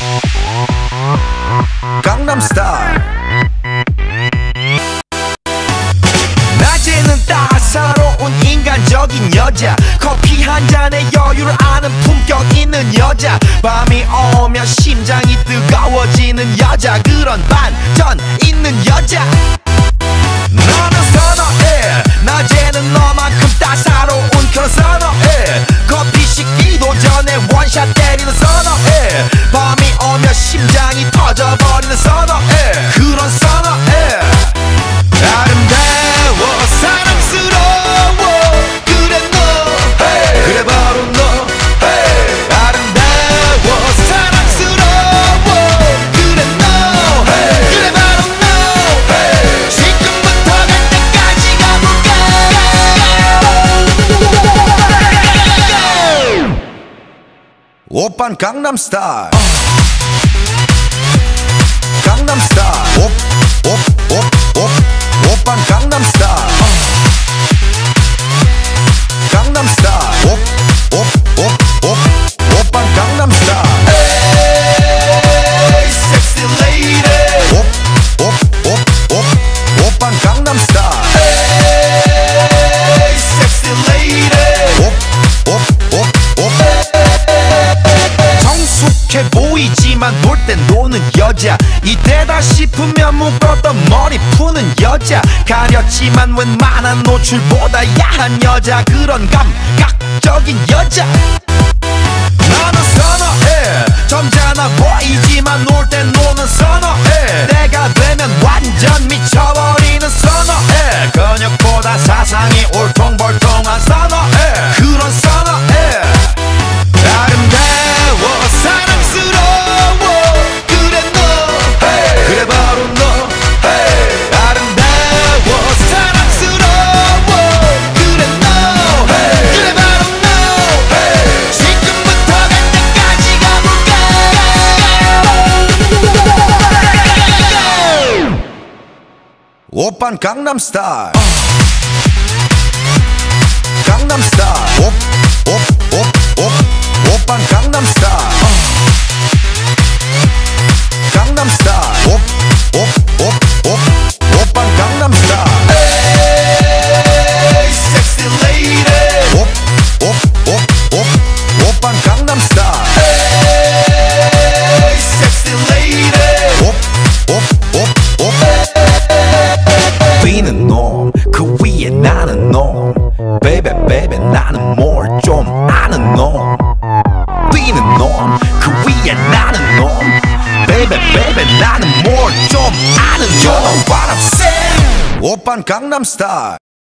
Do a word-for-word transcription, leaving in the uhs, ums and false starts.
Gangnam Style. 낮에는 따사로운 인간적인 여자, 커피 한 잔에 여유를 아는 품격 있는 여자, 밤이 오면 심장이 뜨거워지는 여자, 그런 반전 있는 여자 너는 선호해. 낮에는 너만큼 따사로운 그런 선호해. 커피 식기도 전에 원샷 때리는 선호해. 밤이 오면 심장이 터져버리는 선호해. 그런 선호해. 아름다워 사랑스러워 그래 너 hey. 그래 바로 너 hey. 아름다워 사랑스러워 그래 너 hey. 그래 바로 너 hey. 지금부터 갈 때까지 가볼까. 오빤 강남 스타일. 강남 스타일. 옵옵옵옵 오빤 강남 스타일. 강남 스타일. 옵옵옵옵 오빤 강남 스타일. 에이 섹시 레이디. 옵옵옵옵 오빤 강남 스타일. 에이 섹시 레이디. 옵옵옵옵 성숙해 보이지만 놀 땐 노는 여자, 이때다 싶으면 묶었던 머리 푸는 여자, 가렸지만 웬만한 노출보다 야한 여자, 그런 감각적인 여자 나는 선호해. 점잖아 보이지만 놀 땐 노는 선호해. 내가 되면 완전 미쳐버리는 선호해. 근육보다 사상이 울퉁불퉁한 선호해. 그런 선호해. 아름다워 사랑스러워 그래 너 hey. 그래 바로 너 hey. 아름다워 사랑스러워 그래 너 hey. 그래 바로 너 hey. 지금부터 갈 때까지 가볼까. 오빤 강남 스타일. 강남 스타일. 옵옵옵옵 오빤 강남 스타일. 강남 스타일. 옵옵옵옵 오빤 강남 스타일. 에이 섹시 레이디. 옵옵옵옵 오빤 강남 스타일. 에이 섹시 레이디. 옵옵옵옵 뛰는 놈 그 위에 나는 놈 베이베 베이베 나는 뭘 좀 아는 놈. 뛰는 놈 그 위에 나는 놈 베이베 베이베 나는 뭘 좀 아는 놈. You know what I'm saying. 오빤 강남 스타일.